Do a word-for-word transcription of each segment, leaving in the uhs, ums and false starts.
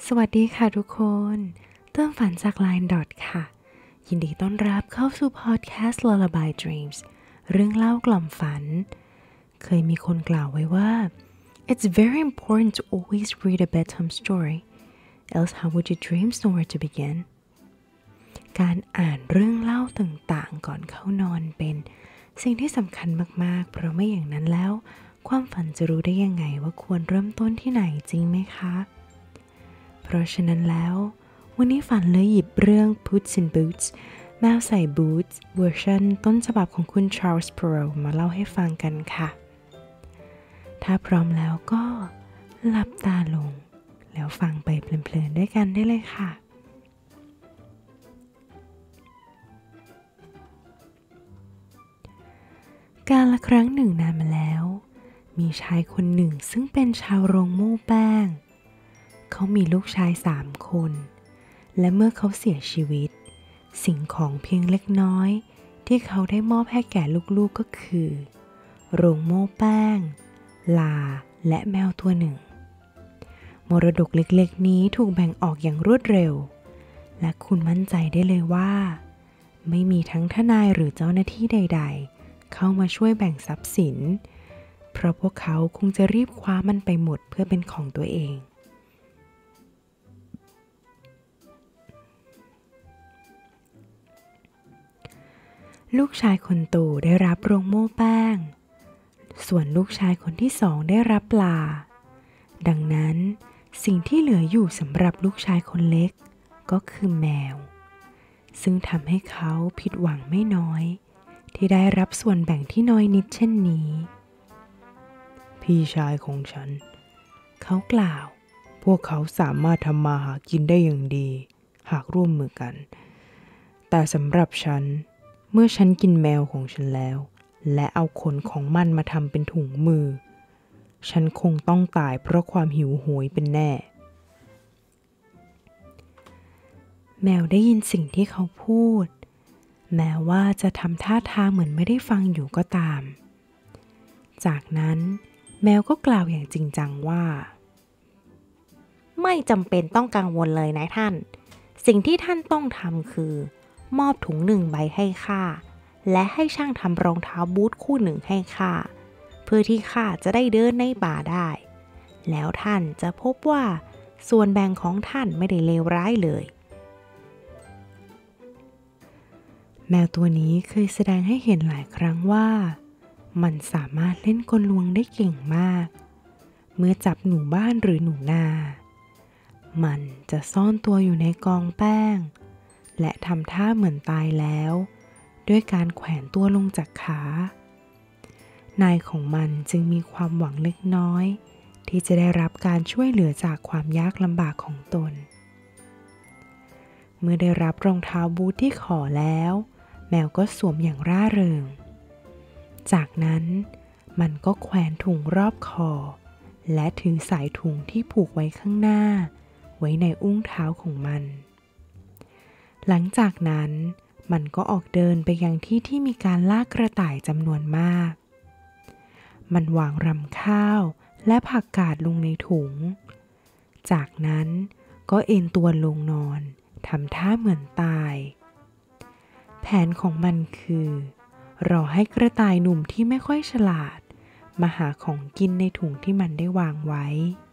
สวัสดีค่ะทุกคนเติมฝันจาก ไลน์ ดอท ค่ะยินดีต้อนรับเข้าสู่พอดแคสต์ Lullaby Dreams เรื่องเล่ากล่อมฝันเคยมีคนกล่าวไว้ว่า It's very important to always read a bedtime story else how would your dreams know where to begin การอ่านเรื่องเล่าต่างๆก่อนเข้านอนเป็นสิ่งที่สำคัญมากๆเพราะไม่อย่างนั้นแล้วความฝันจะรู้ได้ยังไงว่าควรเริ่มต้นที่ไหนจริงไหมคะเพราะฉะนั้นแล้ววันนี้ฝันเลยหยิบเรื่อง Puss in Boots แมวใส่บูทส์เวอร์ชันต้นฉบับของคุณ Charles Perrault มาเล่าให้ฟังกันค่ะถ้าพร้อมแล้วก็หลับตาลงแล้วฟังไปเพลินๆด้วยกันได้เลยค่ะกาลครั้งหนึ่งนานมาแล้วมีชายคนหนึ่งซึ่งเป็นชาวโรงโม่แป้งเขามีลูกชายสามคนและเมื่อเขาเสียชีวิตสิ่งของเพียงเล็กน้อยที่เขาได้มอบให้แก่ลูกๆก็คือโรงโม่แป้งลาและแมวตัวหนึ่งมรดกเล็กๆนี้ถูกแบ่งออกอย่างรวดเร็วและคุณมั่นใจได้เลยว่าไม่มีทั้งทนายหรือเจ้าหน้าที่ใดๆเข้ามาช่วยแบ่งทรัพย์สินเพราะพวกเขาคงจะรีบคว้ามันไปหมดเพื่อเป็นของตัวเองลูกชายคนโตได้รับโรงโม่แป้งส่วนลูกชายคนที่สองได้รับปลาดังนั้นสิ่งที่เหลืออยู่สำหรับลูกชายคนเล็กก็คือแมวซึ่งทำให้เขาผิดหวังไม่น้อยที่ได้รับส่วนแบ่งที่น้อยนิดเช่นนี้พี่ชายของฉันเขากล่าวพวกเขาสามารถทำมาหากินได้อย่างดีหากร่วมมือกันแต่สำหรับฉันเมื่อฉันกินแมวของฉันแล้วและเอาขนของมันมาทำเป็นถุงมือฉันคงต้องตายเพราะความหิวโหยเป็นแน่แมวได้ยินสิ่งที่เขาพูดแม้ว่าจะทำท่าทางเหมือนไม่ได้ฟังอยู่ก็ตามจากนั้นแมวก็กล่าวอย่างจริงจังว่าไม่จำเป็นต้องกังวลเลยนายท่านสิ่งที่ท่านต้องทำคือมอบถุงหนึ่งใบให้ข้าและให้ช่างทำรองเท้าบูทคู่หนึ่งให้ข้าเพื่อที่ข้าจะได้เดินในป่าได้แล้วท่านจะพบว่าส่วนแบ่งของท่านไม่ได้เลวร้ายเลยแมวตัวนี้เคยแสดงให้เห็นหลายครั้งว่ามันสามารถเล่นกลลวงได้เก่งมากเมื่อจับหนูบ้านหรือหนูนามันจะซ่อนตัวอยู่ในกองแป้งและทำท่าเหมือนตายแล้วด้วยการแขวนตัวลงจากขานายของมันจึงมีความหวังเล็กน้อยที่จะได้รับการช่วยเหลือจากความยากลำบากของตนเมื่อได้รับรองเท้าบูทที่ขอแล้วแมวก็สวมอย่างร่าเริงจากนั้นมันก็แขวนถุงรอบคอและถือสายถุงที่ผูกไว้ข้างหน้าไว้ในอุ้งเท้าของมันหลังจากนั้นมันก็ออกเดินไปยังที่ที่มีการลากกระต่ายจำนวนมากมันวางรำข้าวและผักกาดลงในถุงจากนั้นก็เอนตัวลงนอนทำท่าเหมือนตายแผนของมันคือรอให้กระต่ายหนุ่มที่ไม่ค่อยฉลาดมาหาของกินในถุงที่มันได้วางไว้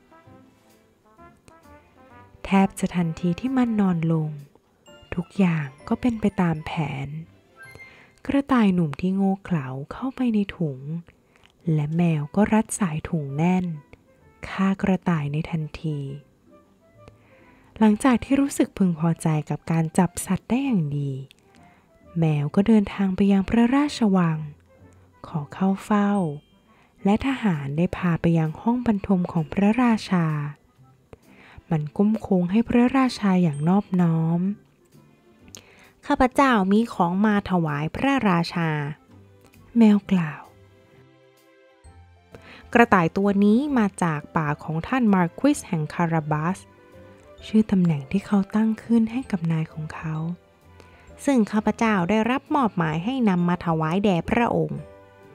แทบจะทันทีที่มันนอนลงทุกอย่างก็เป็นไปตามแผนกระต่ายหนุ่มที่โง่เขลาเข้าไปในถุงและแมวก็รัดสายถุงแน่นฆ่ากระต่ายในทันทีหลังจากที่รู้สึกพึงพอใจกับการจับสัตว์ได้อย่างดีแมวก็เดินทางไปยังพระราชวังขอเข้าเฝ้าและทหารได้พาไปยังห้องบรรทมของพระราชามันก้มโค้งให้พระราชาอย่างนอบน้อมข้าพเจ้ามีของมาถวายพระราชาแมวกล่าวกระต่ายตัวนี้มาจากป่าของท่านมาร์ควิสแห่งคาราบัสชื่อตำแหน่งที่เขาตั้งขึ้นให้กับนายของเขาซึ่งข้าพเจ้าได้รับมอบหมายให้นำมาถวายแด่พระองค์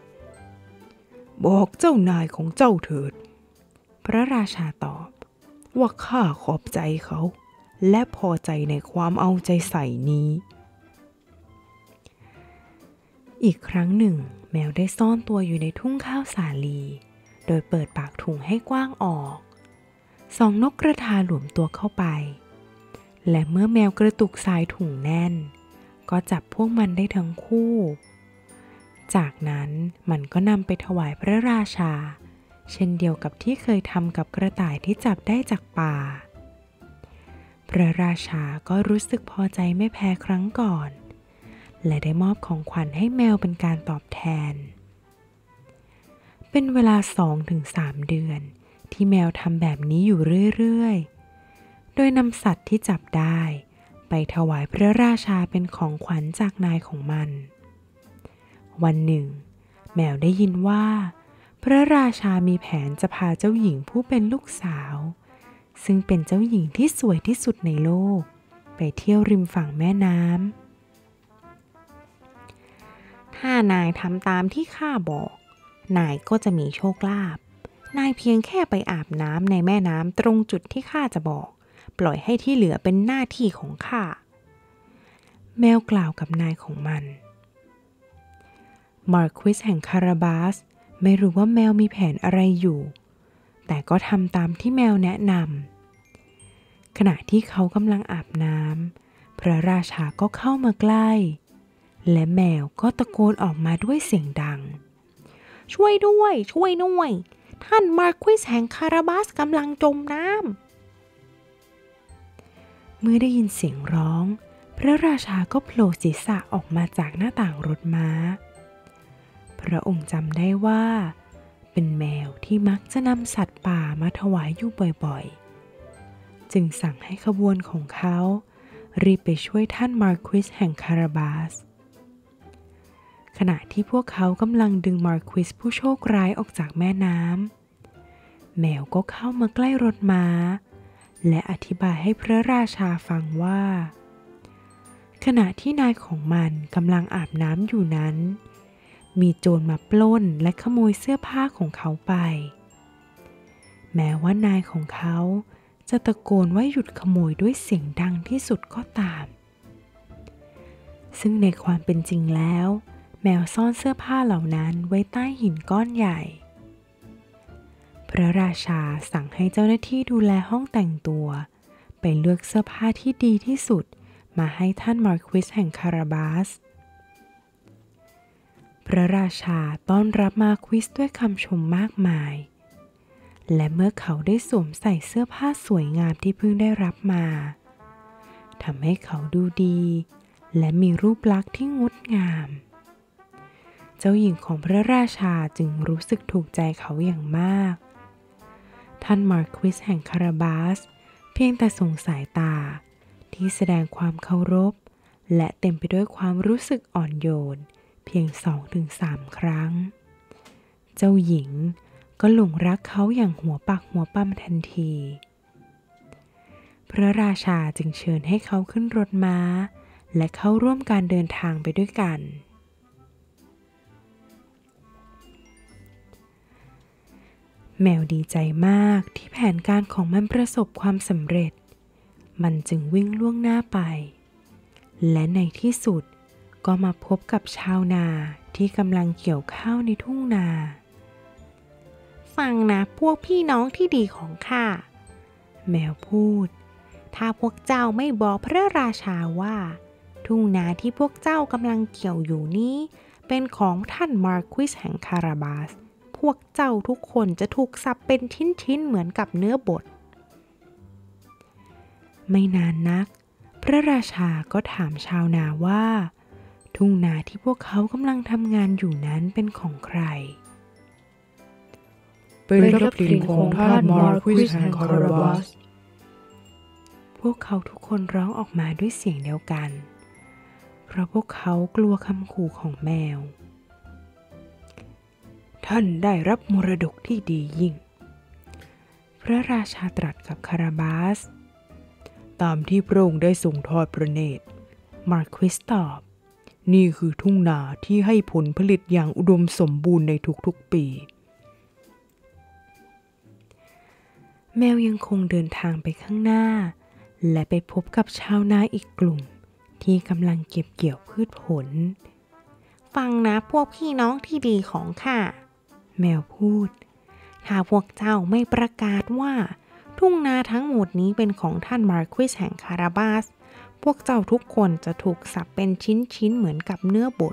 บอกเจ้านายของเจ้าเถิดพระราชาตอบว่าข้าขอบใจเขาและพอใจในความเอาใจใส่นี้อีกครั้งหนึ่งแมวได้ซ่อนตัวอยู่ในทุ่งข้าวสาลีโดยเปิดปากถุงให้กว้างออกสองนกกระทาหลวมตัวเข้าไปและเมื่อแมวกระตุกสายถุงแน่นก็จับพวกมันได้ทั้งคู่จากนั้นมันก็นำไปถวายพระราชาเช่นเดียวกับที่เคยทำกับกระต่ายที่จับได้จากป่าพระราชาก็รู้สึกพอใจไม่แพ้ครั้งก่อนและได้มอบของขวัญให้แมวเป็นการตอบแทนเป็นเวลา สองถึงสาม เดือนที่แมวทำแบบนี้อยู่เรื่อยๆโดยนำสัตว์ที่จับได้ไปถวายพระราชาเป็นของขวัญจากนายของมันวันหนึ่งแมวได้ยินว่าพระราชามีแผนจะพาเจ้าหญิงผู้เป็นลูกสาวซึ่งเป็นเจ้าหญิงที่สวยที่สุดในโลกไปเที่ยวริมฝั่งแม่น้ำถ้านายทำตามที่ข้าบอกนายก็จะมีโชคลาภนายเพียงแค่ไปอาบน้ำในแม่น้ำตรงจุดที่ข้าจะบอกปล่อยให้ที่เหลือเป็นหน้าที่ของข้าแมวกล่าวกับนายของมันมาร์ควิสแห่งคาราบาสไม่รู้ว่าแมวมีแผนอะไรอยู่แต่ก็ทำตามที่แมวแนะนำขณะที่เขากำลังอาบน้ำพระราชาก็เข้ามาใกล้และแมวก็ตะโกนออกมาด้วยเสียงดังช่วยด้วยช่วยด้วยท่านมาร์ควิสแห่งคาราบาสกำลังจมน้ำเมื่อได้ยินเสียงร้องพระราชาก็โผล่ศีรษะออกมาจากหน้าต่างรถม้าพระองค์จำได้ว่าเป็นแมวที่มักจะนำสัตว์ป่ามาถวายอยู่บ่อยๆจึงสั่งให้ขบวนของเขารีบไปช่วยท่านมาร์ควิสแห่งคาราบาสขณะที่พวกเขากำลังดึงมาร์ควิสผู้โชคร้ายออกจากแม่น้ำแมวก็เข้ามาใกล้รถม้าและอธิบายให้พระราชาฟังว่าขณะที่นายของมันกำลังอาบน้ำอยู่นั้นมีโจรมาปล้นและขโมยเสื้อผ้าของเขาไปแม้ว่านายของเขาจะตะโกนว่าหยุดขโมยด้วยเสียงดังที่สุดก็ตามซึ่งในความเป็นจริงแล้วแมวซ่อนเสื้อผ้าเหล่านั้นไว้ใต้หินก้อนใหญ่พระราชาสั่งให้เจ้าหน้าที่ดูแลห้องแต่งตัวไปเลือกเสื้อผ้าที่ดีที่สุดมาให้ท่านมาร์ควิสแห่งคาราบาสพระราชาต้อนรับมาร์ควิสด้วยคำชมมากมายและเมื่อเขาได้สวมใส่เสื้อผ้าสวยงามที่เพิ่งได้รับมาทำให้เขาดูดีและมีรูปลักษณ์ที่งดงามเจ้าหญิงของพระราชาจึงรู้สึกถูกใจเขาอย่างมากท่านมาร์ควิสแห่งคาราบาสเพียงแต่ส่งสายตาที่แสดงความเคารพและเต็มไปด้วยความรู้สึกอ่อนโยนเพียง สองถึงสาม ครั้งเจ้าหญิงก็หลงรักเขาอย่างหัวปักหัวปั๊มทันทีพระราชาจึงเชิญให้เขาขึ้นรถม้าและเข้าร่วมการเดินทางไปด้วยกันแมวดีใจมากที่แผนการของมันประสบความสำเร็จมันจึงวิ่งล่วงหน้าไปและในที่สุดก็มาพบกับชาวนาที่กำลังเกี่ยวข้าวในทุ่งนาฟังนะพวกพี่น้องที่ดีของข้าแมวพูดถ้าพวกเจ้าไม่บอกพระราชาว่าทุ่งนาที่พวกเจ้ากำลังเกี่ยวอยู่นี้เป็นของท่านมาร์ควิสแห่งคาราบาสพวกเจ้าทุกคนจะถูกสับเป็นชิ้นๆเหมือนกับเนื้อบดไม่นานนักพระราชาก็ถามชาวนาว่าทุ่งนาที่พวกเขากำลังทำงานอยู่นั้นเป็นของใครเป็นทรัพย์สินของท่านมาร์ควิสแห่งคาราบาสพวกเขาทุกคนร้องออกมาด้วยเสียงเดียวกันเพราะพวกเขากลัวคำขู่ของแมวท่านได้รับมรดกที่ดียิ่งพระราชาตรัสกับคาราบาสตามที่พระองค์ได้ทรงทอดพระเนตรมาร์ควิสตอบนี่คือทุ่งนาที่ให้ผลผลิตอย่างอุดมสมบูรณ์ในทุกๆปีแมวยังคงเดินทางไปข้างหน้าและไปพบกับชาวนาอีกกลุ่มที่กำลังเก็บเกี่ยวพืชผลฟังนะพวกพี่น้องที่ดีของข้าแมวพูดถ้าพวกเจ้าไม่ประกาศว่าทุ่งนาทั้งหมดนี้เป็นของท่านมาร์ควิสแห่งคาราบาสพวกเจ้าทุกคนจะถูกสับเป็นชิ้นๆเหมือนกับเนื้อบด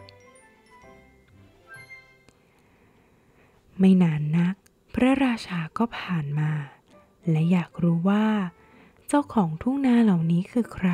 ไม่นานนักพระราชาก็ผ่านมาและอยากรู้ว่าเจ้าของทุ่งนาเหล่านี้คือใคร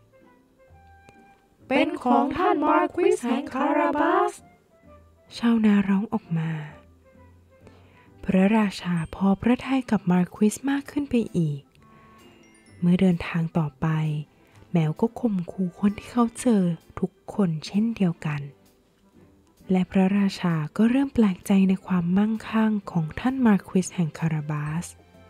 เป็นของท่านมาร์ควิสแห่งคาราบาสชาวนาร้องออกมาพระราชาพอพระทัยกับมาร์ควิสมากขึ้นไปอีกเมื่อเดินทางต่อไปแมวก็ข่มขู่คนที่เขาเจอทุกคนเช่นเดียวกันและพระราชาก็เริ่มแปลกใจในความมั่งคั่งของท่านมาร์ควิสแห่งคาราบาส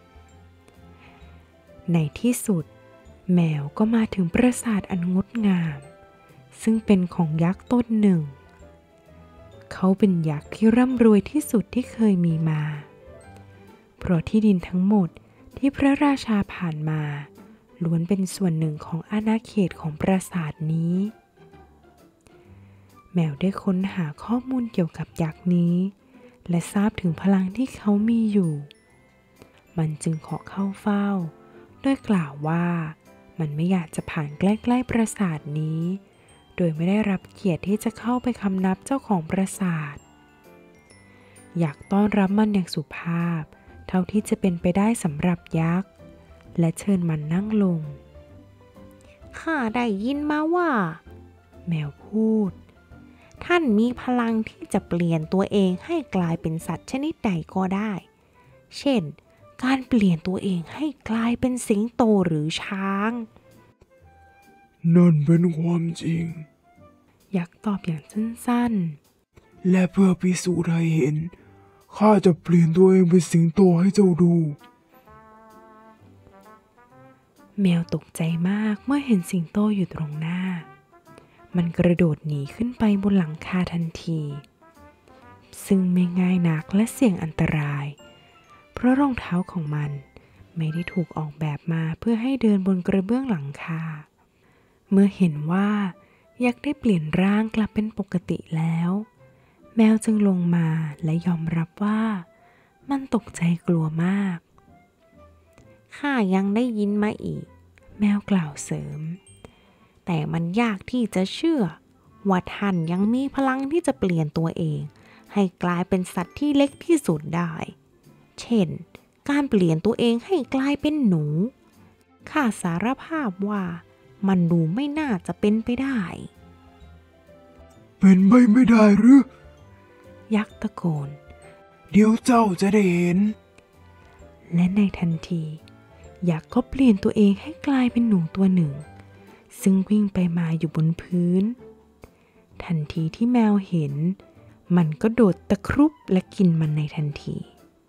ในที่สุดแมวก็มาถึงปราสาทอันงดงามซึ่งเป็นของยักษ์ต้นหนึ่งเขาเป็นยักษ์ที่ร่ำรวยที่สุดที่เคยมีมาเพราะที่ดินทั้งหมดที่พระราชาผ่านมาล้วนเป็นส่วนหนึ่งของอาณาเขตของปราสาทนี้แมวได้ค้นหาข้อมูลเกี่ยวกับยักษ์นี้และทราบถึงพลังที่เขามีอยู่มันจึงขอเข้าเฝ้าโดยกล่าวว่ามันไม่อยากจะผ่านใกล้ๆปราสาทนี้โดยไม่ได้รับเกียรติที่จะเข้าไปคำนับเจ้าของปราสาทอยากต้อนรับมันอย่างสุภาพเท่าที่จะเป็นไปได้สำหรับยักษ์และเชิญมันนั่งลงข้าได้ยินมาว่าแมวพูดท่านมีพลังที่จะเปลี่ยนตัวเองให้กลายเป็นสัตว์ชนิดใดก็ได้เช่นการเปลี่ยนตัวเองให้กลายเป็นสิงโตหรือช้างนั่นเป็นความจริงยักษ์ตอบอย่างสั้นๆและเพื่อพิสูจน์ให้เห็นข้าจะเปลี่ยนตัวเองเป็นสิงโตให้เจ้าดูแมวตกใจมากเมื่อเห็นสิงโตอยู่ตรงหน้ามันกระโดดหนีขึ้นไปบนหลังคาทันทีซึ่งไม่ง่ายนักและเสี่ยงอันตรายเพราะรองเท้าของมันไม่ได้ถูกออกแบบมาเพื่อให้เดินบนกระเบื้องหลังคาเมื่อเห็นว่ายักษ์ได้เปลี่ยนร่างกลับเป็นปกติแล้วแมวจึงลงมาและยอมรับว่ามันตกใจกลัวมากข้ายังได้ยินมาอีกแมวกล่าวเสริมแต่มันยากที่จะเชื่อว่าท่านยังมีพลังที่จะเปลี่ยนตัวเองให้กลายเป็นสัตว์ที่เล็กที่สุดได้เช่นการเปลี่ยนตัวเองให้กลายเป็นหนูข้าสารภาพว่ามันดูไม่น่าจะเป็นไปได้เป็นไปไม่ได้หรือยักษ์ตะโกนเดี๋ยวเจ้าจะได้เห็นและในทันทียักษ์ก็เปลี่ยนตัวเองให้กลายเป็นหนูตัวหนึ่งซึ่งวิ่งไปมาอยู่บนพื้นทันทีที่แมวเห็นมันก็โดดตะครุบและกินมันในทันที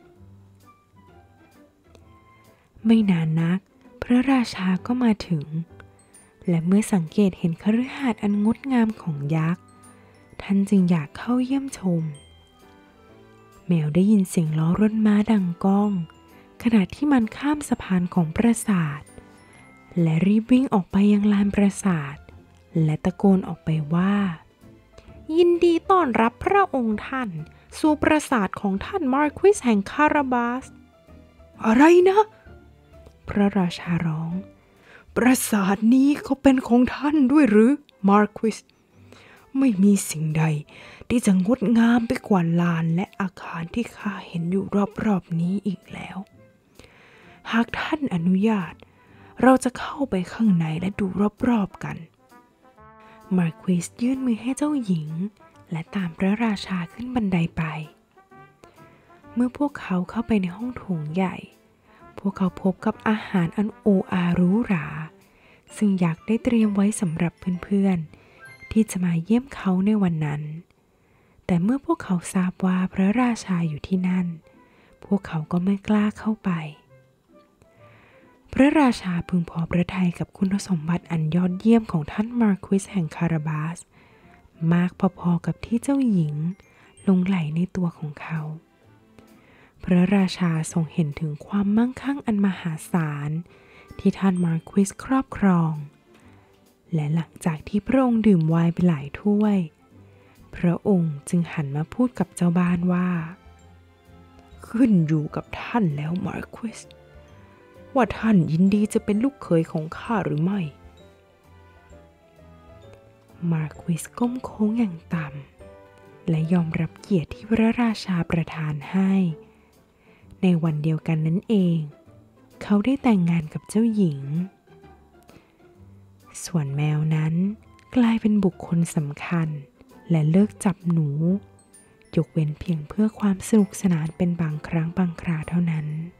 ไม่นานนักพระราชาก็มาถึงและเมื่อสังเกตเห็นคฤหาสน์อันงดงามของยักษ์ท่านจึงอยากเข้าเยี่ยมชมแมวได้ยินเสียงล้อรถม้าดังก้องขณะที่มันข้ามสะพานของปราสาทและรีบวิ่งออกไปยังลานปราสาทและตะโกนออกไปว่ายินดีต้อนรับพระองค์ท่านสู่ปราสาทของท่านมาร์ควิสแห่งคาราบาสอะไรนะพระราชาร้องปราสาทนี้เขาเป็นของท่านด้วยหรือมาร์ควิสไม่มีสิ่งใดที่จะงดงามไปกว่าลานและอาคารที่ข้าเห็นอยู่รอบๆนี้อีกแล้วหากท่านอนุญาตเราจะเข้าไปข้างในและดูรอบๆกันมาร์ควิสยื่นมือให้เจ้าหญิงและตามพระราชาขึ้นบันไดไปเมื่อพวกเขาเข้าไปในห้องโถงใหญ่พวกเขาพบกับอาหารอันโออาหรูหราซึ่งยักษ์ได้เตรียมไว้สำหรับเพื่อนๆที่จะมาเยี่ยมเขาในวันนั้นแต่เมื่อพวกเขาทราบว่าพระราชาอยู่ที่นั่นพวกเขาก็ไม่กล้าเข้าไปพระราชาพึงพอพระทัยกับคุณสมบัติอันยอดเยี่ยมของท่านมาร์ควิสแห่งคาราบาสมากพอๆกับที่เจ้าหญิงหลงใหลในตัวของเขาพพระราชาทรงเห็นถึงความมั่งคั่งอันมหาศาลที่ท่านมาร์ควิสครอบครองและหลังจากที่พระองค์ดื่มไวน์ไปหลายถ้วยพระองค์จึงหันมาพูดกับเจ้าบ้านว่าขึ้นอยู่กับท่านแล้วมาร์ควิสว่าท่านยินดีจะเป็นลูกเขยของข้าหรือไม่มาร์ควิสก้มโค้งอย่างต่ำและยอมรับเกียรติที่พระราชาประทานให้ในวันเดียวกันนั้นเองเขาได้แต่งงานกับเจ้าหญิงส่วนแมวนั้นกลายเป็นบุคคลสำคัญและเลิกจับหนูยกเว้นเพียงเพื่อความสนุกสนานเป็นบางครั้งบางคราเท่านั้น